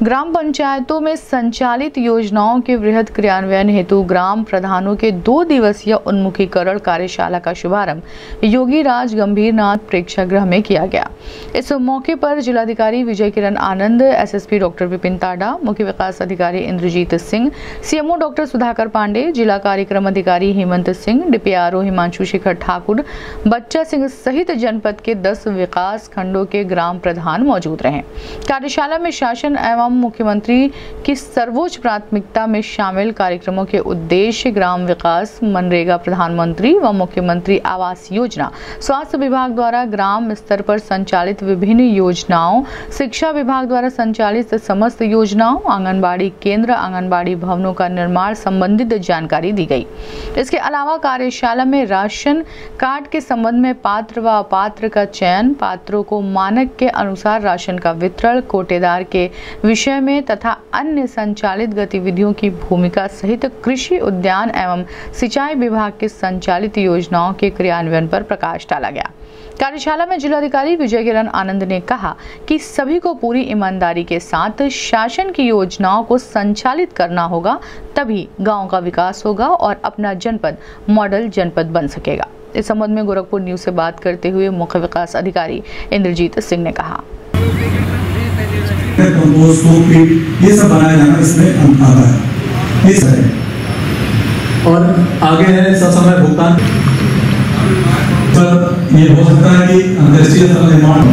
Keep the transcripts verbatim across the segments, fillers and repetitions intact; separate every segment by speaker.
Speaker 1: ग्राम पंचायतों में संचालित योजनाओं के वृहद क्रियान्वयन हेतु ग्राम प्रधानों के दो दिवसीय उन्मुखीकरण कार्यशाला का शुभारंभ योगी राज गंभीरनाथ प्रेक्षागृह में किया गया। इस मौके पर जिलाधिकारी विजय किरण आनंद, एसएसपी डॉक्टर विपिन ताडा, मुख्य विकास अधिकारी इंद्रजीत सिंह, सीएमओ डॉक्टर सुधाकर पांडे, जिला कार्यक्रम अधिकारी हेमंत सिंह, डीपीआरओ हिमांशु शेखर ठाकुर, बच्चा सिंह सहित जनपद के दस विकास खंडों के ग्राम प्रधान मौजूद रहे। कार्यशाला में शासन एवं मुख्यमंत्री की सर्वोच्च प्राथमिकता में शामिल कार्यक्रमों के उद्देश्य ग्राम विकास, मनरेगा, प्रधानमंत्री व मुख्यमंत्री आवास योजना, स्वास्थ्य विभाग द्वारा ग्राम स्तर पर संचालित विभिन्न योजनाओं, शिक्षा विभाग द्वारा संचालित समस्त योजनाओं, आंगनबाड़ी केंद्र, आंगनबाड़ी भवनों का निर्माण संबंधित जानकारी दी गई। इसके अलावा कार्यशाला में राशन कार्ड के संबंध में पात्र व अपात्र का चयन, पात्रों को मानक के अनुसार राशन का वितरण, कोटेदार के विषय में तथा अन्य संचालित गतिविधियों की भूमिका सहित कृषि, उद्यान एवं सिंचाई विभाग के संचालित योजनाओं के क्रियान्वयन पर प्रकाश डाला गया। कार्यशाला में जिलाधिकारी विजय किरण आनंद ने कहा कि सभी को पूरी ईमानदारी के साथ शासन की योजनाओं को संचालित करना होगा, तभी गांव का विकास होगा और अपना जनपद मॉडल जनपद बन सकेगा। इस संबंध में गोरखपुर न्यूज से बात करते हुए मुख्य विकास अधिकारी इंद्रजीत सिंह ने कहा,
Speaker 2: ये सब बनाया जाना इसमें आता है। इस है और आगे है सब समय भुगतान पर ये हो सकता है कि अंतर्राष्ट्रीय निर्माण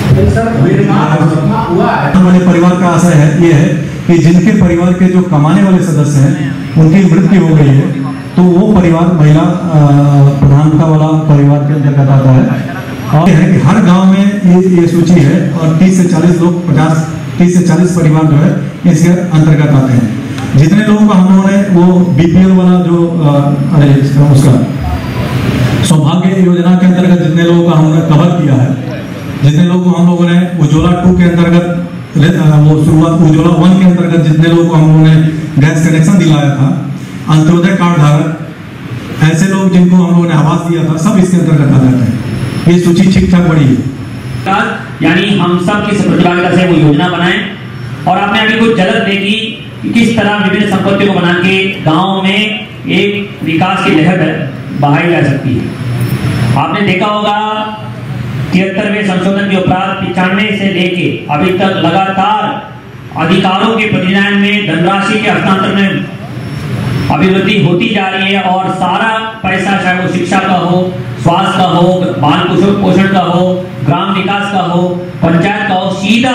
Speaker 2: हमारे परिवार का आशय है ये है कि जिनके परिवार के जो कमाने वाले सदस्य हैं उनकी मृत्यु हो गई है तो वो परिवार महिला प्रधानता वाला परिवार के अंतर्गत आता है। और है कि हर गांव में ये ये सूची है और तीस से चालीस लोग पचास तीस से चालीस परिवार जो है इसके अंतर्गत आते हैं। जितने लोगों का हम लोगों ने वो बीपीएल वाला जो अरे उसका सौभाग्य योजना के अंतर्गत जितने लोगों का हमने कवर किया है, जितने लोगों को हम लोगों ने उज्ज्वला टू के अंतर्गत वो शुरुआत उज्ज्वला वन के अंतर्गत जितने लोगों को हम लोगों ने गैस कनेक्शन दिलाया था, अंत्योदय कार्ड धारक, ऐसे लोग जिनको हम लोगों ने आवास दिया था, सब इसके अंतर्गत आ जाते हैं। ये सूची ठीक ठाक बड़ी है।
Speaker 3: यानी हम सब की प्रतिभागिता से वो योजना बनाएं और आपने अभी कुछ झलक देखी कि किस तरह विभिन्न संपत्तियों को बना के गांव में एक विकास की लहर बहाई जा सकती है। आपने देखा होगा तिहत्तरवें संशोधन के उपरांत पिचानवे से लेके अभी तक लगातार अधिकारों के प्रतिदान में धनराशि के हस्तांतरण में अभिवृद्धि होती जा रही है और सारा पैसा चाहे वो शिक्षा का हो, स्वास्थ्य का हो, बाल पोषण का हो, ग्राम विकास का हो, पंचायत का हो, सीधा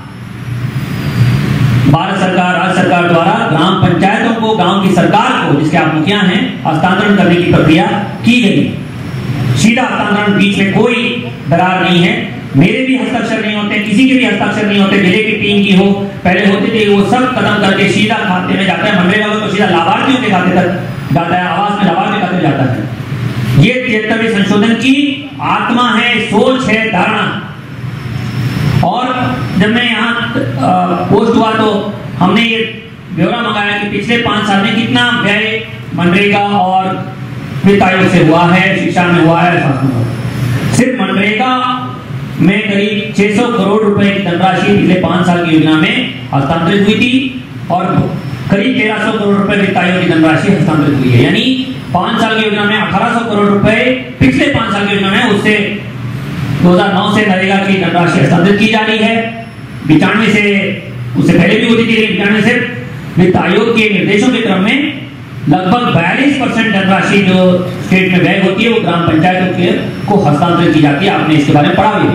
Speaker 3: भारत सरकार, राज्य सरकार द्वारा ग्राम पंचायतों को, गांव की सरकार को, जिसके आप मुखिया हैं, हस्तांतरण करने की प्रक्रिया की गई। सीधा हस्तांतरण, बीच में कोई दरार नहीं है। मेरे भी हस्ताक्षर नहीं होते, किसी के भी हस्ताक्षर नहीं होते, जिले की टीम की हो, पहले होते थे, वो सब खत्म करके सीधा खाते में जाता है। मनरेगा में तो सीधा लाभार्थियों के खाते तक जाता है, आवास में लाभार्थी खाते में जाता है। ये तिहत्तरवें संशोधन की आत्मा है, सोच है, धारणा। और जब मैं यहाँ पोस्ट हुआ तो हमने ये ब्यौरा मंगाया कि पिछले पांच साल में कितना व्यय मनरेगा और वित्त आयोग से हुआ है, शिक्षा में हुआ है, स्वास्थ्य में हुआ है। सिर्फ मनरेगा में करीब छह सौ करोड़ रुपए की धनराशि पिछले पांच साल की योजना में हस्तांतरित हुई थी और करीब तेरह सौ करोड़ रुपए वित्त आयोग की धनराशि हस्तांतरित हुई है। यानी पांच साल की योजना में अठारह सौ करोड़ रुपए, पिछले पांच साल की योजना में उससे दो हज़ार नौ से नरेगा की धनराशि हस्तांतरित की जा रही है। बिचानवे से, उससे पहले भी होती थी, लेकिन बिचानवे से वित्त आयोग के निर्देशों के क्रम में लगभग बयालीस परसेंट धनराशि जो स्टेट में व्यय होती है वो ग्राम पंचायतों के को हस्तांतरित की जाती है। आपने इसके बारे में पढ़ा भी।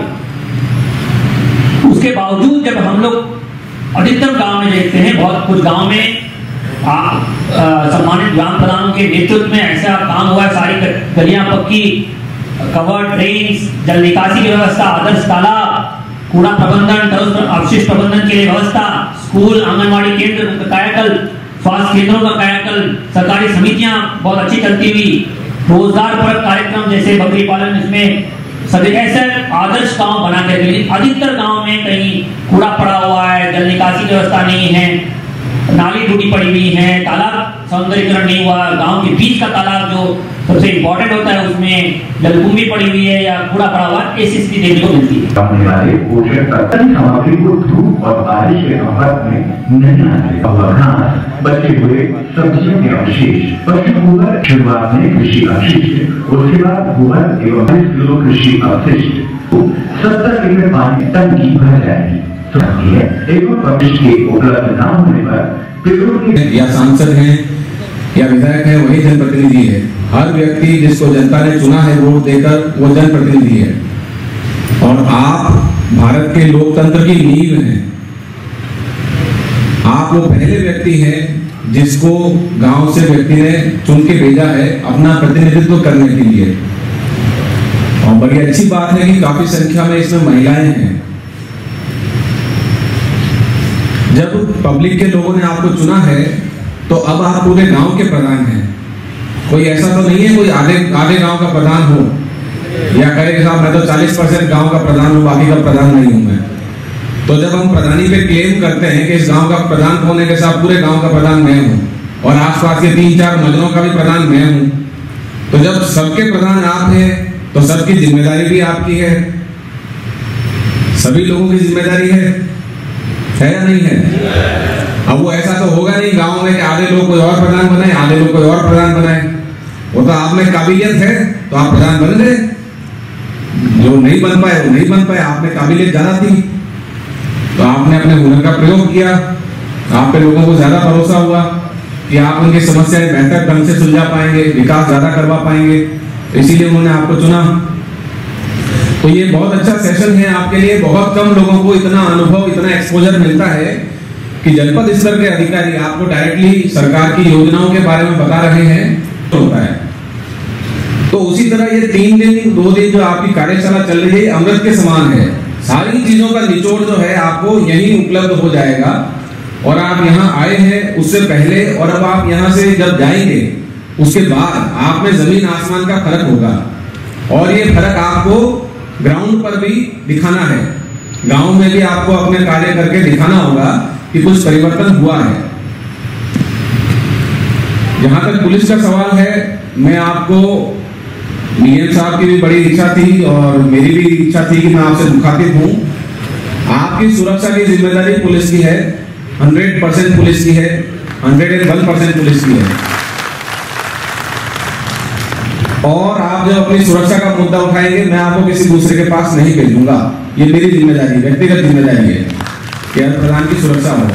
Speaker 3: उसके बावजूद जब हम लोग अधिकतर गांव में देखते हैं, बहुत कुछ गांव में सम्मानित ग्राम प्रधानों के नेतृत्व में ऐसा काम हुआ है, सारी गलियां पक्की, कवर्ड ड्रेन्स, जल निकासी की व्यवस्था, आदर्श तालाब, कूड़ा प्रबंधन, अपशिष्ट प्रबंधन के लिए व्यवस्था, स्कूल, आंगनबाड़ी केंद्र का कायाकल्प, स्वास्थ्य केंद्रों का कायाकल्प, सरकारी समितियां बहुत अच्छी चलती हुई, रोजगार परक कार्यक्रम जैसे बकरी पालन, इसमें सभी ऐसे आदर्श गांव बना के। अधिकतर गांव में कहीं कूड़ा पड़ा हुआ है, जल निकासी की व्यवस्था नहीं है, नाली टूटी पड़ी हुई है, तालाब सौंदर्यीकरण नहीं हुआ, गांव के बीच का तालाब जो सबसे इम्पोर्टेंट होता है उसमें जलकुंभी पड़ी हुई है या कूड़ा पड़ा हुआ ऐसी स्थिति देखने को मिलती है।
Speaker 4: होने वाले पोषक तत्व सामग्री को धूप और बारिश के संपर्क में नहीं आते। घास, बचे हुए सब्जियों के अवशेष, पशु गोबर, शुरुआत में कृषि अपशिष्ट, उसके बाद गोबर एवं बीस किलो कृषि अपशिष्ट सत्तर लीटर पानी टंकी भर जाएगी। एवं अपशिष्ट के उपलब्ध न होने पर
Speaker 5: या सांसद हैं या विधायक है वही जनप्रतिनिधि है। हर व्यक्ति जिसको जनता ने चुना है वोट देकर वो जनप्रतिनिधि है और आप भारत के लोकतंत्र की नींव हैं। आप वो पहले व्यक्ति हैं जिसको गांव से व्यक्ति ने चुन के भेजा है अपना प्रतिनिधित्व करने के लिए। और बड़ी अच्छी बात है कि काफी संख्या में इसमें महिलाएं हैं। जब पब्लिक के लोगों ने आपको चुना है तो अब आप पूरे गांव के प्रधान हैं। कोई ऐसा तो नहीं है कोई आधे आधे गांव का प्रधान हो या कहे कि साहब मैं तो चालीस परसेंट गांव का प्रधान हूं बाकी का प्रधान नहीं हूं मैं। तो जब हम प्रधानी पे क्लेम करते हैं कि इस गांव का प्रधान होने के साथ पूरे गांव का प्रधान मैं हूं और आसपास के तीन चार मजरों का भी प्रधान मैं हूं, तो जब सबके प्रधान आप हैं तो सबकी जिम्मेदारी भी आपकी है। सभी लोगों की जिम्मेदारी है, है या नहीं है? अब वो ऐसा तो होगा नहीं गांव में कि आधे लोग कोई और प्रधान बनाए आधे लोग कोई और प्रधान बनाए। वो तो आप में काबिलियत है तो आप प्रधान बन गए, जो नहीं बन पाए वो नहीं बन पाए। आप में काबिलियत ज्यादा थी तो आपने अपने हुनर का प्रयोग किया, आप पे लोगों को ज्यादा भरोसा हुआ कि आप उनकी समस्याएं बेहतर ढंग से सुलझा पाएंगे, विकास ज्यादा करवा पाएंगे, इसीलिए उन्होंने आपको चुना। तो ये बहुत अच्छा सेशन है आपके लिए। बहुत कम लोगों को इतना अनुभव इतना एक्सपोजर मिलता है कि जनपद स्तर के अधिकारी आपको डायरेक्टली सरकार की योजनाओं के बारे में बता रहे हैं तो होता है। तो उसी तरह ये तीन दिन दो दिन जो आपकी कार्यशाला चल रही है अमृत के समान है। सारी चीजों का निचोड़ जो है आपको यहीं उपलब्ध हो जाएगा और आप यहाँ आए हैं उससे पहले और अब आप यहाँ से जब जाएंगे उसके बाद आप में जमीन आसमान का फर्क होगा और ये फर्क आपको ग्राउंड पर भी दिखाना है। गांव में भी आपको अपने कार्य करके दिखाना होगा कि कुछ परिवर्तन हुआ है। जहां तक पुलिस का सवाल है, मैं आपको डीएम साहब की भी बड़ी इच्छा थी और मेरी भी इच्छा थी कि मैं आपसे मुखातिब हूं। आपकी सुरक्षा की जिम्मेदारी पुलिस की है, हंड्रेड परसेंट पुलिस की है, hundred and one percent police की है। और आप जब अपनी सुरक्षा का मुद्दा उठाएंगे मैं आपको किसी दूसरे के पास नहीं भेजूंगा। ये मेरी जिम्मेदारी व्यक्तिगत जिम्मेदारी है कि प्रधान की सुरक्षा हो।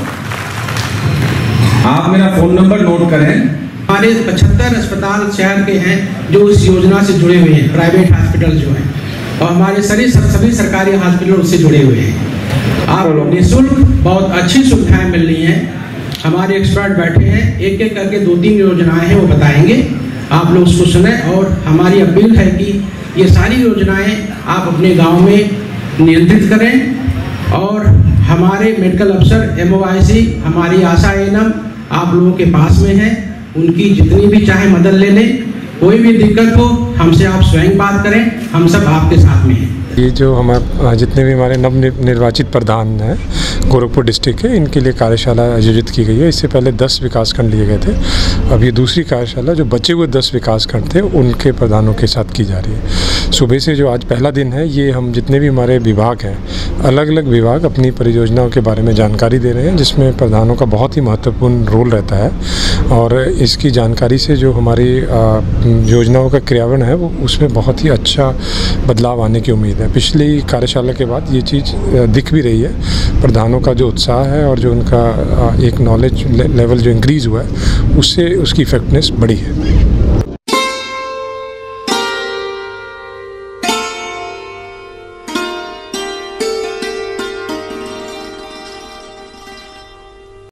Speaker 5: आप मेरा फोन नंबर नोट करें।
Speaker 6: हमारे पचहत्तर अस्पताल शहर के हैं जो इस योजना से जुड़े हुए हैं, प्राइवेट हॉस्पिटल जो है, और हमारे सभी सभी सरकारी हॉस्पिटल उससे जुड़े हुए हैं। आप निःशुल्क बहुत अच्छी सुविधाएं मिल रही हैं। हमारे एक्सपर्ट बैठे हैं, एक एक करके दो तीन योजनाएं हैं वो बताएंगे, आप लोग उसको सुने। और हमारी अपील है कि ये सारी योजनाएं आप अपने गांव में नियंत्रित करें और हमारे मेडिकल अफसर एम ओ आई सी, हमारी आशा एनम आप लोगों के पास में है, उनकी जितनी भी चाहे मदद ले लें। कोई भी दिक्कत हो हमसे आप स्वयं बात करें, हम सब आपके साथ में हैं।
Speaker 7: ये जो हमारे जितने भी हमारे नव निर्वाचित प्रधान हैं गोरखपुर डिस्ट्रिक्ट के, इनके लिए कार्यशाला आयोजित की गई है। इससे पहले दस विकासखंड लिए गए थे, अब ये दूसरी कार्यशाला जो बचे हुए दस विकासखंड थे उनके प्रधानों के साथ की जा रही है। सुबह से जो आज पहला दिन है, ये हम जितने भी हमारे विभाग हैं, अलग अलग विभाग अपनी परियोजनाओं के बारे में जानकारी दे रहे हैं, जिसमें प्रधानों का बहुत ही महत्वपूर्ण रोल रहता है। और इसकी जानकारी से जो हमारी योजनाओं का क्रियान्वयन है वो उसमें बहुत ही अच्छा बदलाव आने की उम्मीद है। पिछली कार्यशाला के बाद ये चीज़ दिख भी रही है, प्रधानों का जो उत्साह है और जो उनका एक नॉलेज लेवल जो इंक्रीज़ हुआ है उससे उसकी इफेक्टिवनेस बढ़ी है।